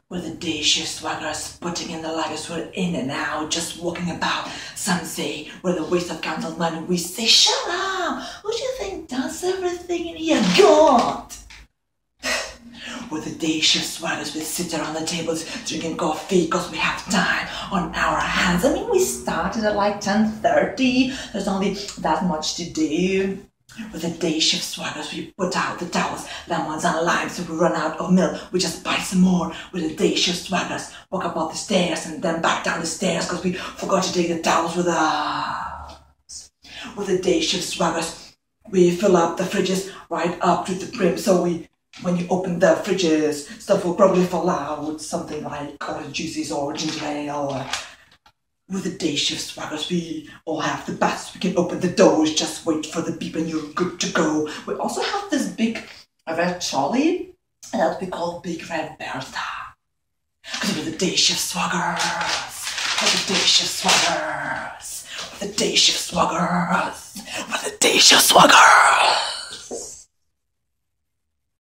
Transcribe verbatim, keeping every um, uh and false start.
With the day shift swaggers, putting in the luggage, we're in and out, just walking about. Some say we're the waste of council money. We say, shut up! Who do you think does everything in here? God! With the day shift swaggers, we sit around the tables drinking coffee because we have time on our hands. I mean, we started at like ten thirty. There's only that much to do. With the day shift swaggers, we put out the towels, lemons and limes. If we run out of milk, we just buy some more. With the day shift swaggers, walk up all the stairs and then back down the stairs because we forgot to take the towels with us. With the day shift swaggers, we fill up the fridges right up to the brim, so we, when you open the fridges, stuff will probably fall out, something like orange juices or ginger ale. Or with the day shift swaggers, we all have the bats. We can open the doors, just wait for the beep and you're good to go. We also have this big red trolley that we call Big Red Bertha. Because we're the day shift swaggers, we're the day shift swaggers, we're the day shift swaggers, we're the day shift swaggers.